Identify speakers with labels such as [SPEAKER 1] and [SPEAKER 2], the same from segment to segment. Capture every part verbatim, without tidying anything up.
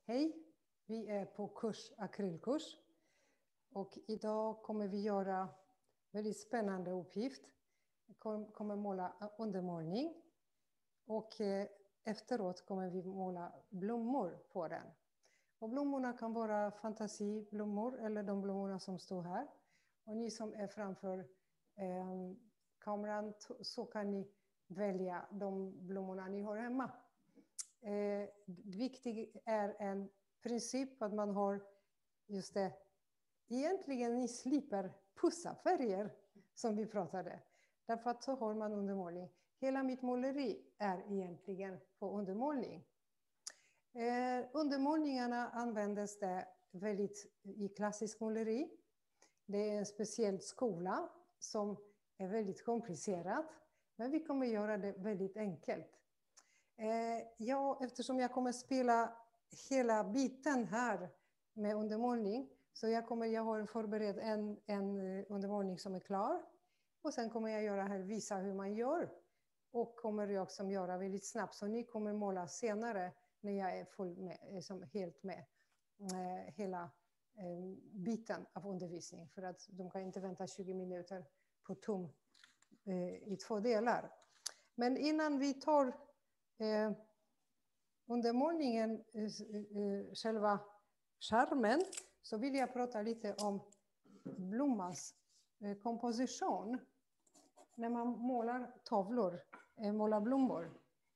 [SPEAKER 1] Hej, vi är på kurs akrylkurs och idag kommer vi göra väldigt spännande uppgift. Vi kommer måla undermålning och efteråt kommer vi måla blommor på den. Och blommorna kan vara fantasiblommor eller de blommorna som står här. Och ni som är framför eh, kameran så kan ni välja de blommorna ni har hemma. Eh, viktigt är en princip att man har just det. Egentligen ni slipper pussa färger som vi pratade. Därför att så har man undermålning. Hela mitt måleri är egentligen på undermålning. Eh, undermålningarna användes det väldigt i klassisk måleri. Det är en speciell skola som är väldigt komplicerad. Men vi kommer göra det väldigt enkelt. Eh, ja, eftersom jag kommer spela hela biten här med undermålning. Så jag, kommer, jag har förberett en, en undermålning som är klar. Och sen kommer jag göra här, visa hur man gör. Och kommer jag som göra väldigt snabbt. Så ni kommer måla senare när jag är full med, som helt med eh, hela eh, biten av undervisning. För att de kan inte vänta tjugo minuter på tom eh, i två delar. Men innan vi tar eh, undermålningen, eh, eh, själva skärmen, så vill jag prata lite om blommans eh, komposition. När man målar tavlor, eh, målar blommor.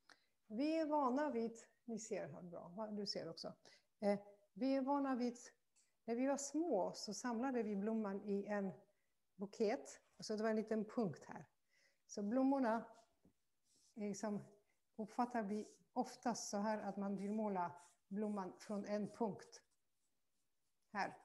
[SPEAKER 1] Vi är vana vid, ni ser här bra, du ser också. Eh, vi är vana vid, när vi var små så samlade vi blomman i en bukett. Och så det var en liten punkt här. Så blommorna liksom, uppfattar vi oftast så här att man vill måla blomman från en punkt. Här.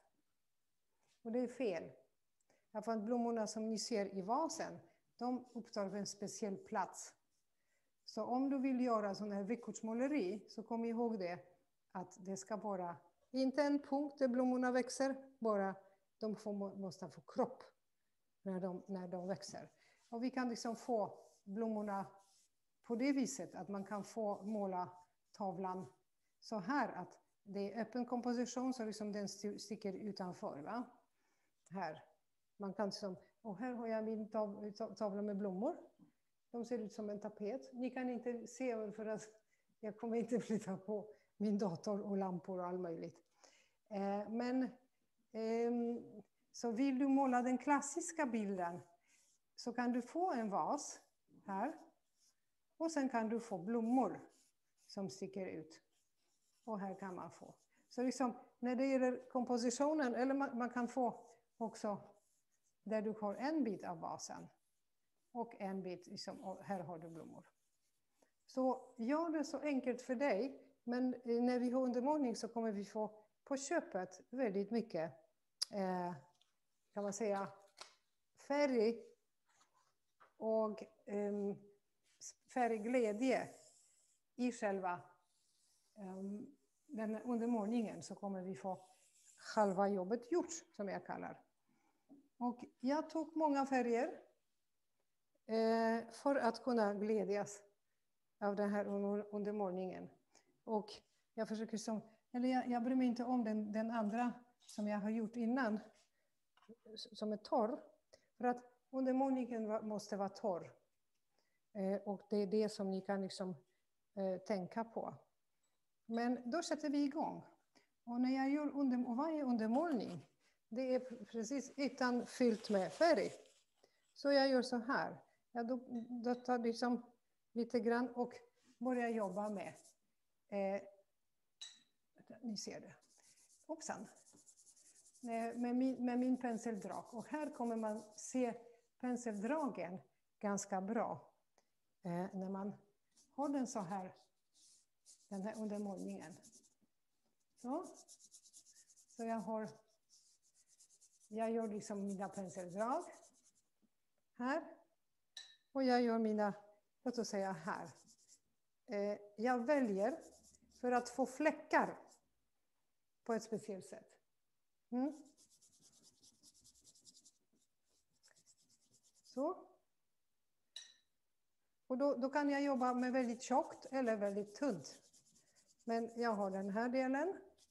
[SPEAKER 1] Och det är fel. Därför att blommorna som ni ser i vasen, de upptar en speciell plats. Så om du vill göra sån här vykortsmåleri så kom ihåg det. Att det ska vara inte en punkt där blommorna växer. Bara de får, måste få kropp när de, när de växer. Och vi kan liksom få blommorna på det viset. Att man kan få måla tavlan så här. Att det är öppen komposition så liksom den sticker utanför. Va? Här. Man kan som, och här har jag min tav, tavla med blommor. De ser ut som en tapet. Ni kan inte se för att jag kommer inte flytta på min dator och lampor och allt möjligt. Eh, men eh, så vill du måla den klassiska bilden så kan du få en vas här. Och sen kan du få blommor som sticker ut. Och här kan man få. Så liksom när det gäller kompositionen, eller man, man kan få också där du har en bit av vasen. Och en bit, liksom, och här har du blommor. Så gör det så enkelt för dig. Men när vi har undermålning så kommer vi få på köpet väldigt mycket, eh, kan man säga, färg och eh, färgglädje i själva eh, den undermålningen. Så kommer vi få halva jobbet gjort, som jag kallar. Och jag tog många färger. Eh, för att kunna glädjas av den här undermålningen. Och jag försöker som, eller jag, jag bryr mig inte om den, den andra som jag har gjort innan. Som är torr. För att undermålningen måste vara torr. Eh, och det är det som ni kan liksom eh, tänka på. Men då sätter vi igång. Och när jag gör under, och vad är undermålning? Det är precis ytan fyllt med färg. Så jag gör så här. Ja, då, då tar jag liksom lite grann och börjar jobba med. Eh, ni ser det. Hoppsan. Med, med, min, med min penseldrag. Och här kommer man se penseldragen ganska bra. Eh, när man har den så här. Den här undermålningen. Så. Så jag har. Jag gör liksom mina penseldrag. Här. Och jag gör mina, låt oss säga här. Eh, jag väljer för att få fläckar på ett speciellt sätt. Mm. Så. Och då, då kan jag jobba med väldigt tjockt eller väldigt tunt. Men jag har den här delen.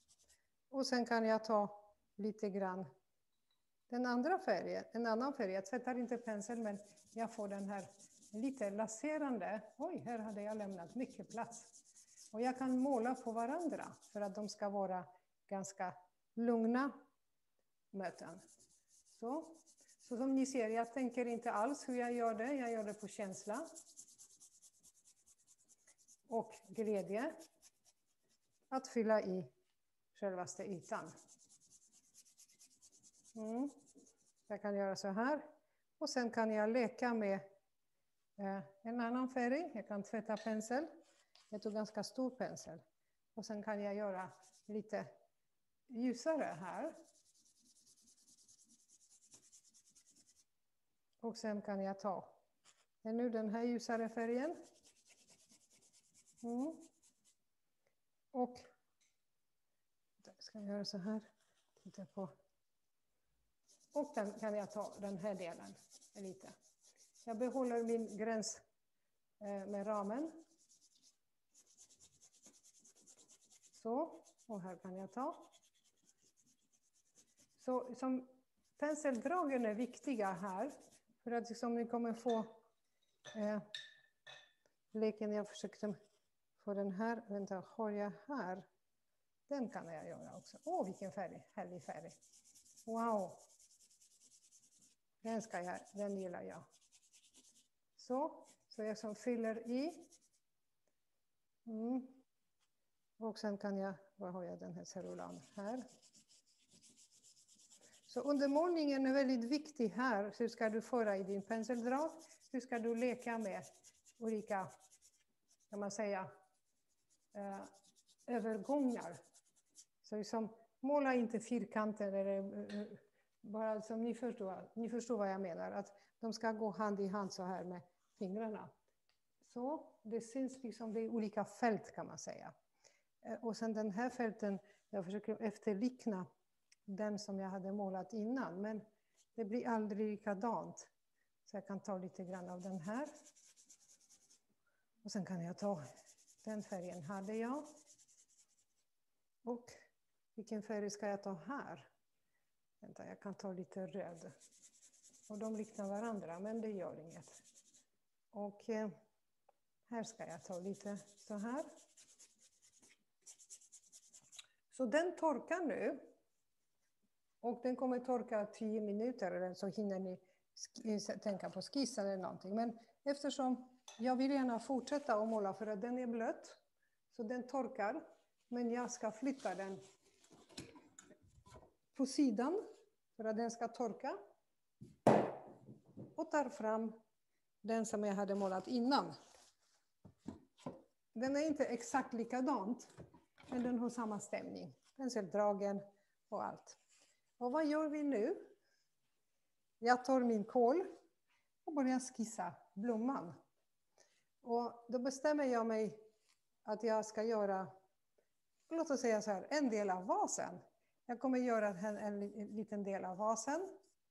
[SPEAKER 1] Och sen kan jag ta lite grann den andra färgen, en annan färg. Jag tvättar inte pensel, men jag får den här lite laserande. Oj, här hade jag lämnat mycket plats. Och jag kan måla på varandra för att de ska vara ganska lugna möten. Så. Så som ni ser, jag tänker inte alls hur jag gör det. Jag gör det på känsla. Och glädje. Att fylla i självaste ytan. Mm. Jag kan göra så här. Och sen kan jag leka med eh, en annan färg. Jag kan tvätta pensel. Jag tog ganska stor pensel. Och sen kan jag göra lite ljusare här. Och sen kan jag ta nu den här ljusare färgen. Mm. Och ska jag göra så här. Titta på. Och den kan jag ta den här delen lite. Jag behåller min gräns eh, med ramen. Så, och här kan jag ta. Så som penseldragen är viktiga här. För att liksom ni kommer få eh, leken. Jag försökte få den här. Vänta, har jag här? Den kan jag göra också. Åh, vilken färg. Härlig färg. Wow. Den, ska jag, den gillar jag. Så, så jag som fyller i. Mm. Och sen kan jag, vad har jag den här cellulan här. Så undermålningen är väldigt viktig här. Hur ska du föra i din penseldrag? Hur ska du leka med olika, kan man säga, eh, övergångar? Så liksom, måla inte fyrkanter eller eh, bara som ni förstår, ni förstår vad jag menar. Att de ska gå hand i hand så här med fingrarna. Så, det syns liksom, det är olika fält kan man säga. Och sen den här fälten, jag försöker efterlikna den som jag hade målat innan. Men det blir aldrig likadant. Så jag kan ta lite grann av den här. Och sen kan jag ta, den färgen hade jag. Och vilken färg ska jag ta här? Vänta, jag kan ta lite röd. Och de liknar varandra, men det gör inget. Och eh, här ska jag ta lite så här. Så den torkar nu. Och den kommer torka tio minuter, eller så hinner ni tänka på skiss eller någonting. Men eftersom jag vill gärna fortsätta att måla för att den är blöt. Så den torkar. Men jag ska flytta den på sidan för att den ska torka. Och tar fram den som jag hade målat innan. Den är inte exakt likadant. Men den har samma stämning. Penseldragen och allt. Och vad gör vi nu? Jag tar min kol och börjar skissa blomman. Och då bestämmer jag mig att jag ska göra, låt oss säga så här, en del av vasen. Jag kommer göra en, en, en liten del av vasen.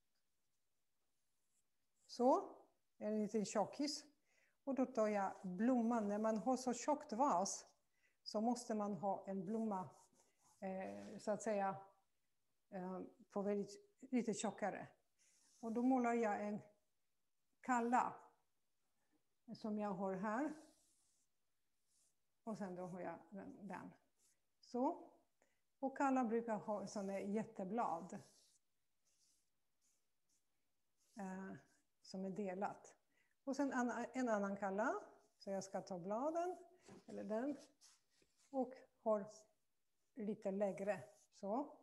[SPEAKER 1] Så, en liten tjockis. Och då tar jag blomman. När man har så tjockt vas så måste man ha en blomma, eh, så att säga, eh, på väldigt, lite tjockare. Och då målar jag en kalla som jag har här. Och sen då har jag den. den. Så. Och kalla brukar ha sådana jätteblad. Eh, som är delat. Och sen en, en annan kalla. Så jag ska ta bladen. Eller den. Och har lite lägre. Så.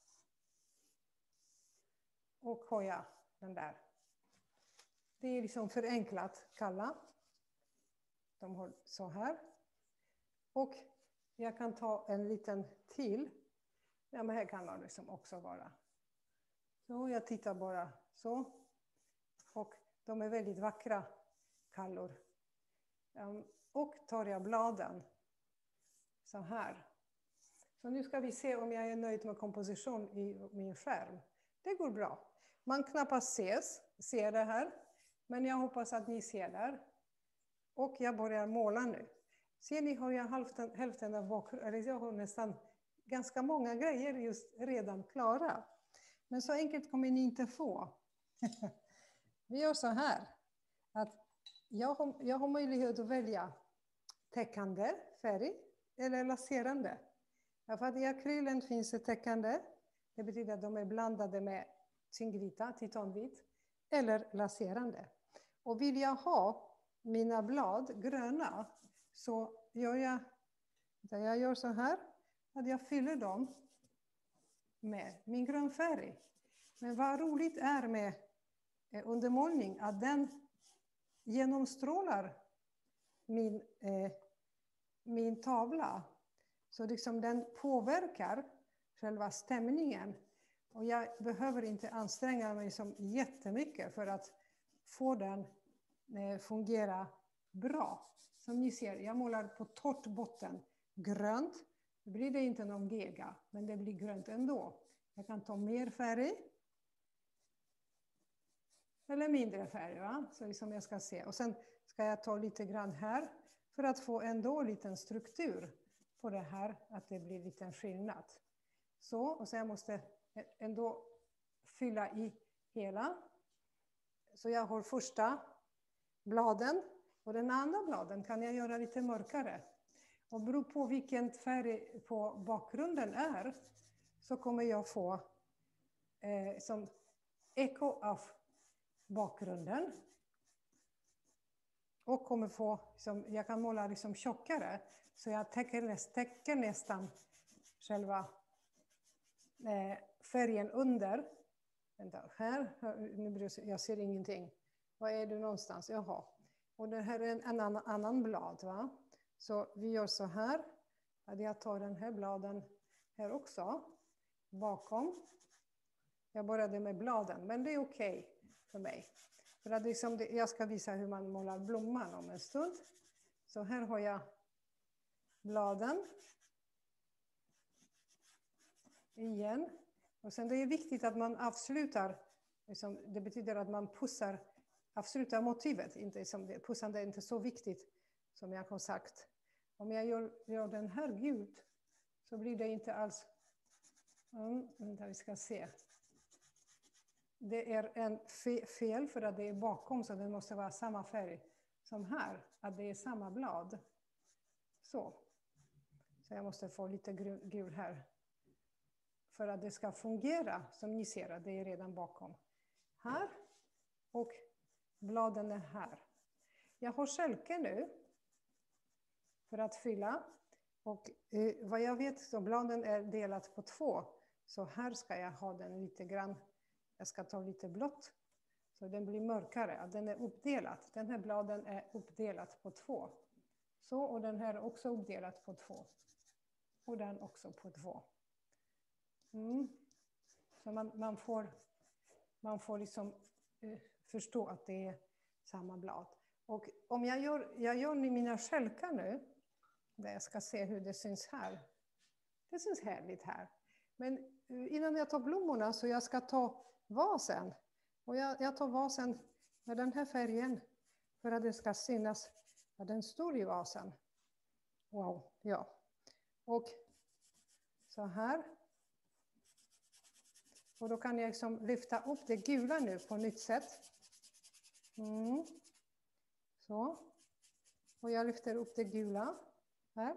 [SPEAKER 1] Och har jag den där. Det är liksom förenklat kalla. De har så här. Och jag kan ta en liten till. Ja, men här kan de liksom också vara. Så jag tittar bara så. Och de är väldigt vackra kallor. Um, och tar jag bladen så här. Så nu ska vi se om jag är nöjd med komposition i min skärm. Det går bra. Man knappast ses, ser det här. Men jag hoppas att ni ser där. Och jag börjar måla nu. Ser ni har jag hälften, hälften av bakgrunden, eller jag har nästan ganska många grejer just redan klara. Men så enkelt kommer ni inte få. Vi gör så här. Att jag, har, jag har möjlighet att välja täckande färg eller laserande. För att i akrylen finns det täckande. Det betyder att de är blandade med zinkrita, titanvit. Eller laserande. Och vill jag ha mina blad gröna så gör jag, jag gör så här. Att jag fyller dem med min grönfärg. Men vad roligt är med undermålning att den genomstrålar min, eh, min tavla. Så liksom den påverkar själva stämningen. Och jag behöver inte anstränga mig som jättemycket för att få den eh, fungera bra. Som ni ser, jag målar på torrt botten grönt. Då blir det inte någon gega, men det blir grönt ändå. Jag kan ta mer färg. Eller mindre färg, va? Så som jag ska se. Och sen ska jag ta lite grann här för att få ändå lite struktur på det här. Att det blir lite skillnad. Så, och sen måste jag ändå fylla i hela. Så jag har första bladen. Och den andra bladen kan jag göra lite mörkare. Och beror på vilken färg på bakgrunden är. Så kommer jag få eh, som eko av bakgrunden. Och kommer få, som, jag kan måla liksom tjockare. Så jag täcker, näst, täcker nästan själva eh, färgen under. Vänta, här, nu jag ser ingenting. Var är du någonstans? Jaha. Och det här är en annan, annan blad, va? Så vi gör så här. Att jag tar den här bladen här också. Bakom. Jag började med bladen, men det är okej okay för mig. För att liksom det, jag ska visa hur man målar blomman om en stund. Så här har jag bladen. Igen. Och sen det är viktigt att man avslutar. Liksom, det betyder att man pussar, avslutar motivet. Inte, liksom, pussande är inte så viktigt som jag har sagt. Om jag gör, gör den här gult så blir det inte alls... Mm, vänta, vi ska se. Det är en fe, fel för att det är bakom så det måste vara samma färg som här. Att det är samma blad. Så. Så jag måste få lite gul här. För att det ska fungera som ni ser att det är redan bakom. Här. Och bladen är här. Jag har skälke nu. För att fylla. Och eh, vad jag vet så bladen är delat på två. Så här ska jag ha den lite grann. Jag ska ta lite blått. Så den blir mörkare. Den är uppdelad. Den här bladen är uppdelad på två. Så och den här är också uppdelad på två. Och den också på två. Mm. Så man, man får, man får liksom eh, förstå att det är samma blad. Och om jag gör, jag gör mina skälkar nu. Där jag ska se hur det syns här. Det syns härligt här. Men innan jag tar blommorna så jag ska ta vasen. Och jag, jag tar vasen med den här färgen. För att det ska synas att den står i vasen. Wow, ja. Och så här. Och då kan jag liksom lyfta upp det gula nu på nytt sätt. Mm. Så. Och jag lyfter upp det gula. Här.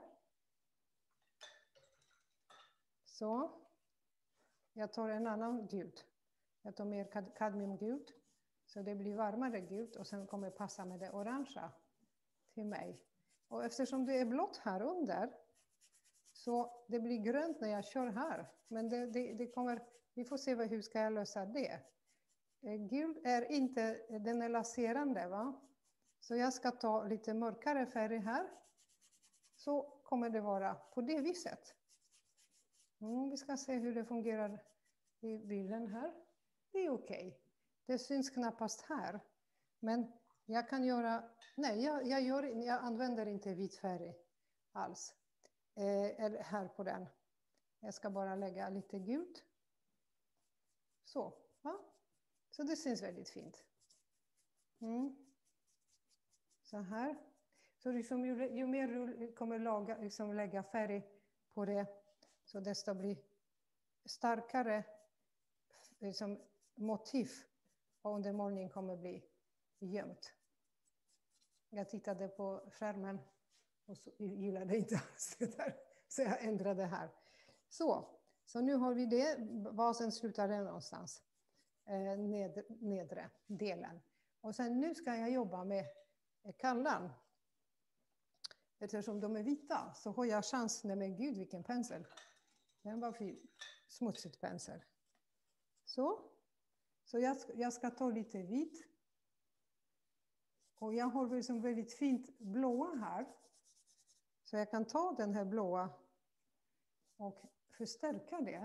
[SPEAKER 1] Så. Jag tar en annan gult. Jag tar mer kad kadmiumgult. Så det blir varmare gult. Och sen kommer passa med det orangea till mig. Och eftersom det är blått här under. Så det blir grönt när jag kör här. Men det, det, det kommer... Vi får se hur ska jag lösa det. Gul är inte... Den är laserande, va? Så jag ska ta lite mörkare färg här. Så kommer det vara på det viset. Mm, vi ska se hur det fungerar i bilden här. Det är okej. Okay. Det syns knappast här. Men jag kan göra... Nej, jag, jag, gör, jag använder inte vit färg alls. Eh, eller här på den. Jag ska bara lägga lite gult. Så, va? Så det syns väldigt fint. Mm. Så här. Så liksom ju, ju mer du kommer laga, liksom lägga färg på det, Så desto blir starkare liksom, motiv och undermålning kommer bli gömt. Jag tittade på skärmen och så gillade inte alls det där. Så jag ändrade här. Så, så nu har vi det. Vasen slutar där någonstans. Eh, ned, nedre delen. Och sen nu ska jag jobba med kallan. Eftersom de är vita så har jag chans. Nej men gud vilken pensel. Den var fin. Smutsigt pensel. Så. Så jag, jag ska ta lite vit. Och jag har liksom väldigt fint blåa här. Så jag kan ta den här blåa och förstärka det.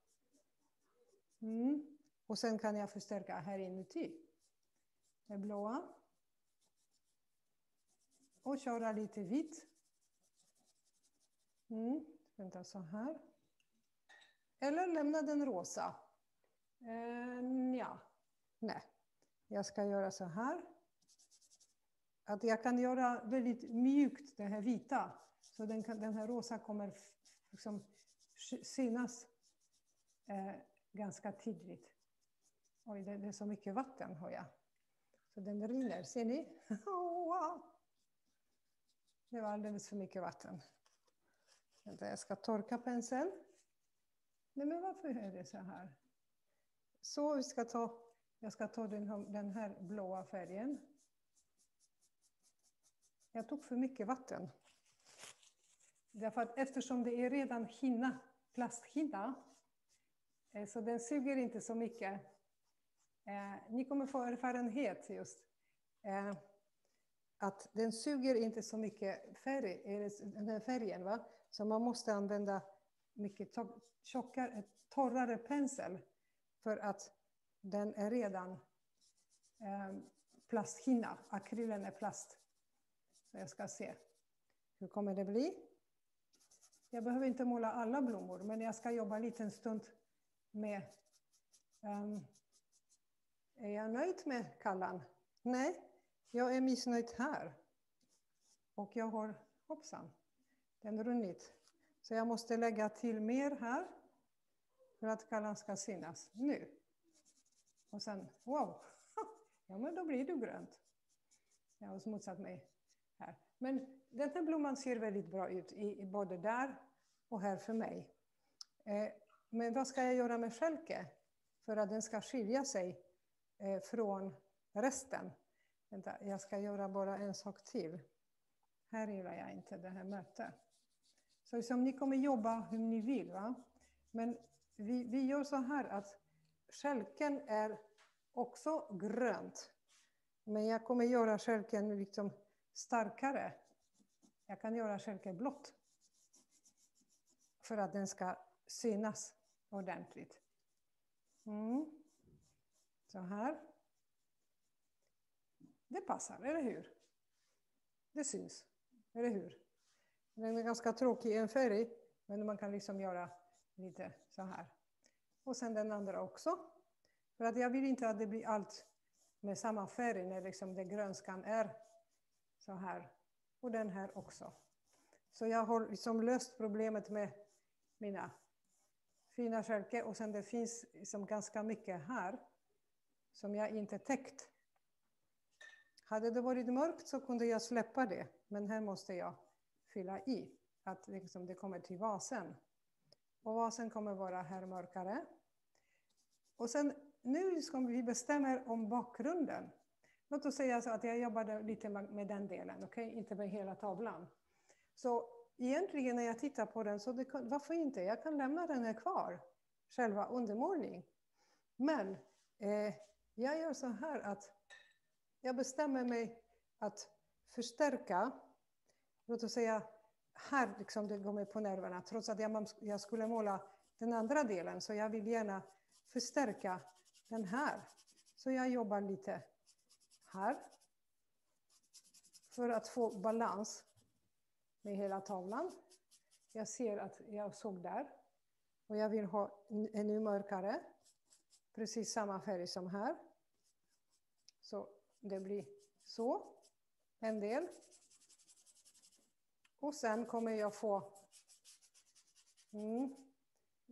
[SPEAKER 1] Mm. Och sen kan jag förstärka här inuti. Det blåa. Och köra lite vitt. Mm. Vänta så här. Eller lämna den rosa. Eh, ja. Nej. Jag ska göra så här. Att jag kan göra väldigt mjukt det här vita. Så den, kan, den här rosa kommer liksom synas eh, ganska tydligt. Oj, det, det är så mycket vatten har jag. Så den rinner, ser ni? Det var alldeles för mycket vatten. Vänta, jag ska torka penseln. Nej, men varför är det så här? Så vi ska ta, jag ska ta den, den här blåa färgen. Jag tog för mycket vatten. Därför att eftersom det är redan hinna, plasthinna, så den suger inte så mycket. Eh, ni kommer få erfarenhet just. Eh, att den suger inte så mycket färg, den här färgen. Va? Så man måste använda mycket tjockare, torrare pensel. För att den är redan eh, plasthinna. Akrylen är plast. Så jag ska se. Hur kommer det bli? Jag behöver inte måla alla blommor. Men jag ska jobba en liten stund med... Um, är jag nöjd med kallan? Nej, jag är missnöjd här. Och jag har, hoppsan, den runnit. Så jag måste lägga till mer här. För att kallan ska synas. Nu. Och sen, wow. Ja, men då blir det grönt. Jag har smutsat mig här. Men den här blomman ser väldigt bra ut. I, i både där och här för mig. Eh, men vad ska jag göra med skälke? För att den ska skilja sig eh, från resten. Vänta, jag ska göra bara en sak till. Här gillar jag inte det här mötet. Så som ni kommer jobba hur ni vill. Va? Men vi, vi gör så här att skälken är också grönt. Men jag kommer göra skälken liksom starkare. Jag kan göra skälken blått. För att den ska synas ordentligt. Mm. Så här. Det passar, eller hur? Det syns, eller hur? Den är ganska tråkig i en färg. Men man kan liksom göra lite så här. Och sen den andra också. För att jag vill inte att det blir allt med samma färg när liksom det grönskan är så här. Och den här också. Så jag har liksom löst problemet med mina fina skälke. Och sen det finns liksom ganska mycket här som jag inte täckt. Hade det varit mörkt så kunde jag släppa det. Men här måste jag fylla i. Att liksom det kommer till vasen. Och vasen kommer vara här mörkare. Och sen nu ska vi bestämma om bakgrunden. Låt oss säga så att jag jobbade lite med den delen. Okay? Inte med hela tavlan. Så egentligen när jag tittar på den så det, varför inte? Jag kan lämna den här kvar. Själva undermålning. Men eh, jag gör så här att jag bestämmer mig att förstärka. Låt oss säga här liksom det går mig på nerverna. Trots att jag, jag skulle måla den andra delen. Så jag vill gärna förstärka den här. Så jag jobbar lite här. För att få balans med hela tavlan. Jag ser att jag såg där. Och jag vill ha ännu mörkare. Precis samma färg som här. Så det blir så. En del. Och sen kommer jag få... Mm,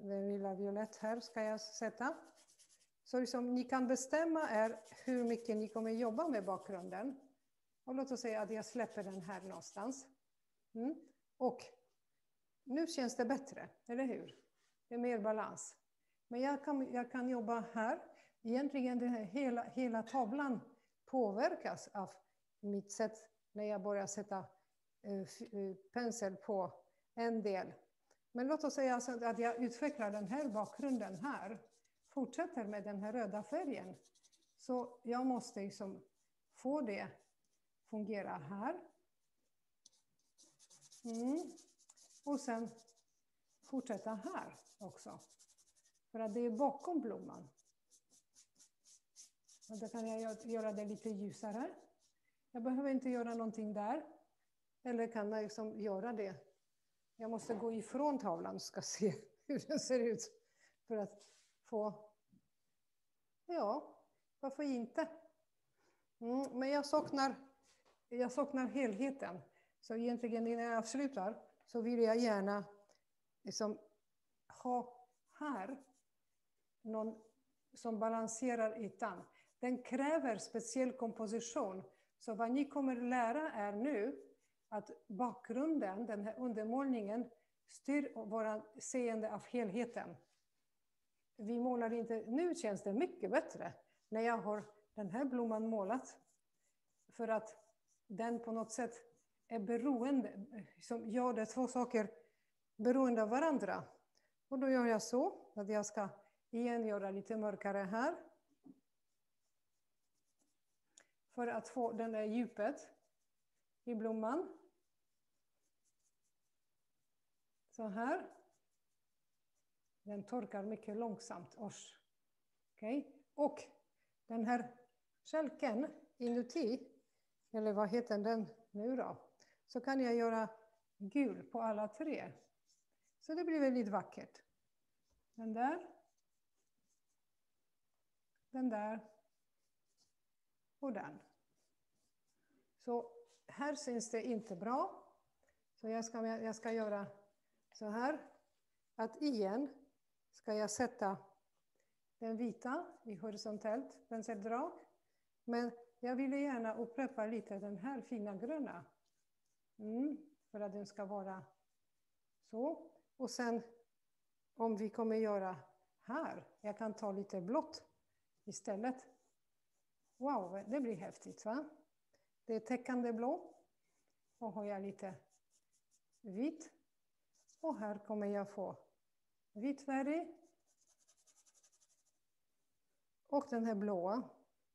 [SPEAKER 1] den lilla violett här ska jag sätta. Så liksom, ni kan bestämma er hur mycket ni kommer jobba med bakgrunden. Och låt oss säga att jag släpper den här någonstans. Mm. Och nu känns det bättre, eller hur? Det är mer balans. Men jag kan, jag kan jobba här. Egentligen det här, hela, hela tavlan påverkas av mitt sätt när jag börjar sätta uh, pensel på en del. Men låt oss säga alltså att jag utvecklar den här bakgrunden här. Fortsätter med den här röda färgen. Så jag måste liksom få det fungera här. Mm. Och sen fortsätta här också. För att det är bakom blomman. Och då kan jag göra det lite ljusare. Jag behöver inte göra någonting där. Eller kan jag liksom göra det. Jag måste gå ifrån tavlan och ska se hur den ser ut. För att få... Ja, varför inte? Mm, men jag saknar, jag saknar helheten. Så egentligen innan jag avslutar så vill jag gärna liksom ha här någon som balanserar ytan. Den kräver speciell komposition. Så vad ni kommer lära är nu att bakgrunden, den här undermålningen, styr våra seende av helheten. Vi målar inte, nu känns det mycket bättre när jag har den här blomman målat. För att den på något sätt är beroende, som gör det två saker beroende av varandra. Och då gör jag så att jag ska igen göra lite mörkare här. För att få den där djupet i blomman. Så här. Den torkar mycket långsamt. Ors. Okay. Och den här skälken inuti, eller vad heter den nu då? Så kan jag göra gul på alla tre. Så det blir väldigt vackert. Den där. Den där. Och den. Så här syns det inte bra. Så jag ska, jag ska göra så här. Att igen ska jag sätta den vita i horisontellt penseldrag. Men jag vill gärna upprepa lite den här fina gröna. Mm, för att den ska vara så. Och sen om vi kommer göra här. Jag kan ta lite blått istället. Wow, det blir häftigt va? Det är täckande blå. Och har jag lite vitt. Och här kommer jag få vit färg. Och den här blåa.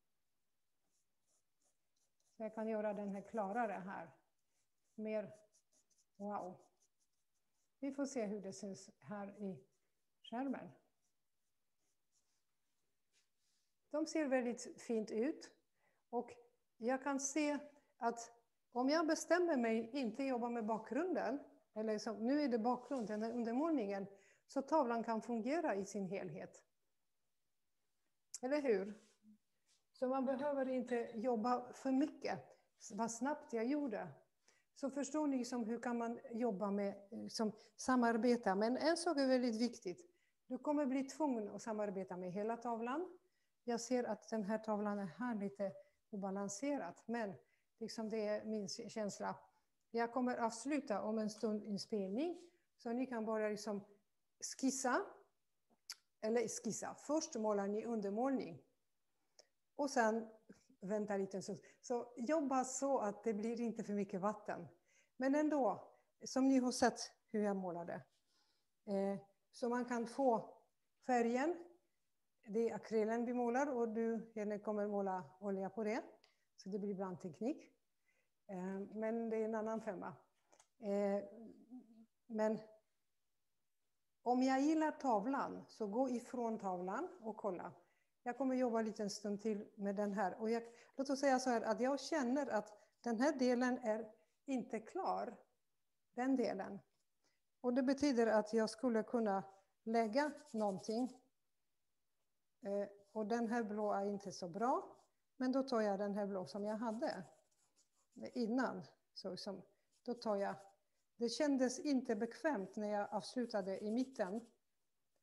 [SPEAKER 1] Så jag kan göra den här klarare här. Mer, wow. Vi får se hur det syns här i skärmen. De ser väldigt fint ut. Och jag kan se att om jag bestämmer mig inte jobba med bakgrunden. Eller som, nu är det bakgrund, den här undermålningen. Så tavlan kan fungera i sin helhet. Eller hur? Så man behöver inte jobba för mycket. Vad snabbt jag gjorde. Så förstår ni som hur kan man jobba med som samarbeta. Men en sak är väldigt viktigt. Du kommer bli tvungen att samarbeta med hela tavlan. Jag ser att den här tavlan är här lite obalanserat. Men liksom det är min känsla. Jag kommer avsluta om en stund inspelning. Så ni kan bara liksom skissa. Eller skissa. Först målar ni undermålning. Och sen vänta lite. Så, så jobba så att det blir inte för mycket vatten. Men ändå, som ni har sett hur jag målade. Eh, så man kan få färgen. Det är akrylen vi målar och du gärna kommer måla olja på det. Så det blir brandteknik. Eh, men det är en annan femma. Eh, men om jag gillar tavlan så gå ifrån tavlan och kolla. Jag kommer jobba lite en stund till med den här. Och jag, låt oss säga så här att jag känner att den här delen är inte klar. Den delen. Och det betyder att jag skulle kunna lägga någonting. Eh, och den här blå är inte så bra. Men då tar jag den här blå som jag hade innan. Så som, då tar jag. Det kändes inte bekvämt när jag avslutade i mitten.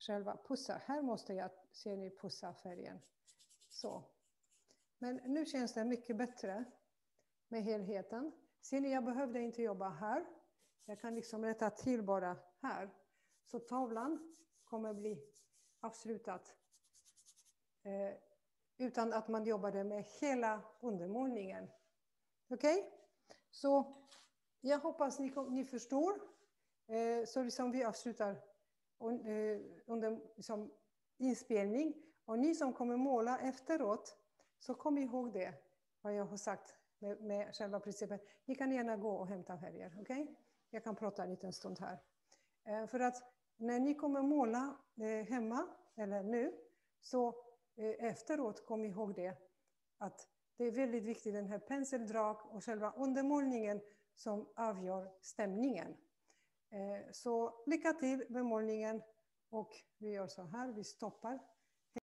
[SPEAKER 1] själva pussa. Här måste jag, ser ni, pussa färgen. Så. Men nu känns det mycket bättre med helheten. Ser ni, jag behövde inte jobba här. Jag kan liksom rätta till bara här. Så tavlan kommer bli avslutad. Eh, utan att man jobbade med hela undermålningen. Okej? Okay? Så jag hoppas ni, ni förstår. Eh, så liksom vi avslutar un, eh, under liksom, inspelning. Och ni som kommer måla efteråt, så kom ihåg det. Vad jag har sagt med, med själva principen. Ni kan gärna gå och hämta färger. Okej? Okay? Jag kan prata en liten stund här. Eh, för att när ni kommer måla eh, hemma, eller nu, så eh, efteråt kom ihåg det. Att det är väldigt viktigt, den här penseldrag och själva undermålningen som avgör stämningen. Eh, så lycka till med målningen. Och vi gör så här, vi stoppar